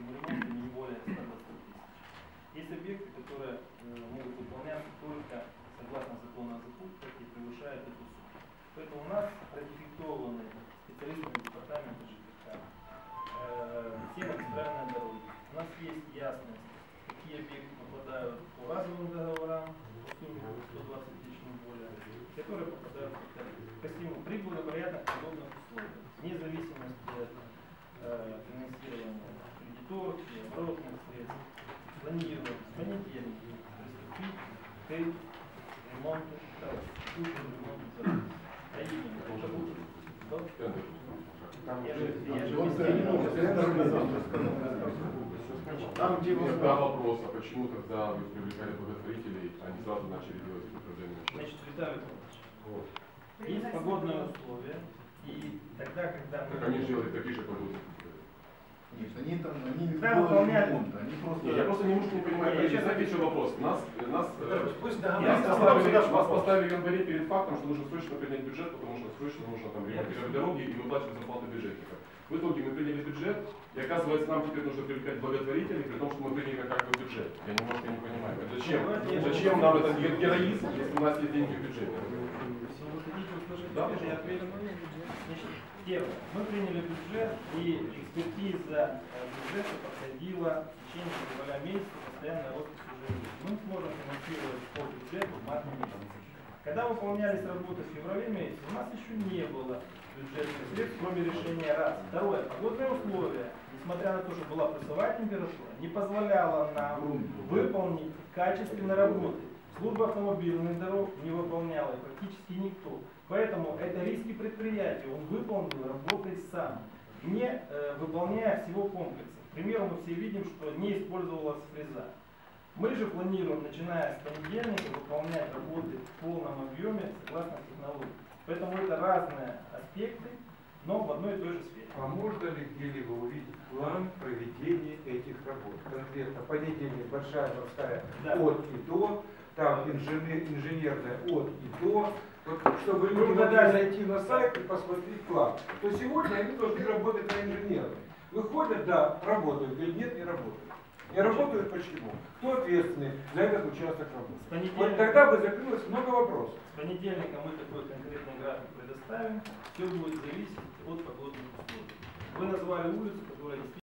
капитальному ремонту не более 120 тысяч. Есть объекты, которые могут выполняться только согласно закону о закупках и превышают эту сумму. Поэтому у нас ратифицированы специалистами департамента ЖКХ все магистральные дороги. У нас есть ясность, какие объекты попадают по разовым договорам по сумме 120 тысяч не более, которые попадают по стимулу при благоприятных подобных условиях, вне зависимости от финансирования кредиторов и оборотных средств. Планируем с понедельника приступить к ремонту дорог, ремонту дорог. А именно, это будет Тогда вопрос, а почему тогда вы привлекали благотворителей, а не сразу начали делать эти проблемы? Значит, Виталий Павлович, есть погодные условия, и тогда, когда мы... Так они же делают такие же погодные условия. Нет, они там, они не да, выполняют. Они просто... Я просто немножко не понимаю, знаете, еще вопрос. Нас поставили в январе перед фактом, что нужно срочно принять бюджет, потому что срочно нужно там ремонтировать дороги и выплачивать зарплаты бюджетников. В итоге мы приняли бюджет, и оказывается, нам теперь нужно привлекать благотворителей, при том, что мы приняли как бы бюджет. Я немножко не понимаю. Зачем нам этот героизм, если у нас есть деньги в бюджете? Если вы хотите услышать, я отвечу. Значит, первое. Мы приняли бюджет, и экспертиза бюджета проходила в течение февраля месяца, постоянная роспись уже есть. Мы сможем финансировать по бюджету в марте месяце. Когда выполнялись работы в феврале месяце, у нас еще не было бюджетных средств, кроме решения раз. Второе. Погодные условия, несмотря на то, что была плюсовая температура, не позволяла нам выполнить качественные работы. Служба автомобильных дорог не выполняла, и практически никто. Поэтому это риски предприятия. Он выполнил работой сам, не выполняя всего комплекса. К примеру, мы все видим, что не использовалась фреза. Мы же планируем, начиная с понедельника, выполнять работы в полном объеме согласно технологии. Поэтому это разные аспекты, но в одной и той же сфере. А можно ли где-либо увидеть план проведения этих работ? Конкретно понедельник большая морская от и до, там инженерная от и до. Вот, чтобы люди могли зайти на сайт и посмотреть план. То сегодня они должны работать на инженерной. Выходят, да, работают, или нет, не работают. Не работают почему? Кто ответственный за этот участок работы? Вот тогда бы закрылось много вопросов. С понедельника мы такой конкретный график предоставим. Все будет зависеть от погодных условий. Вы назвали улицу, которая действительно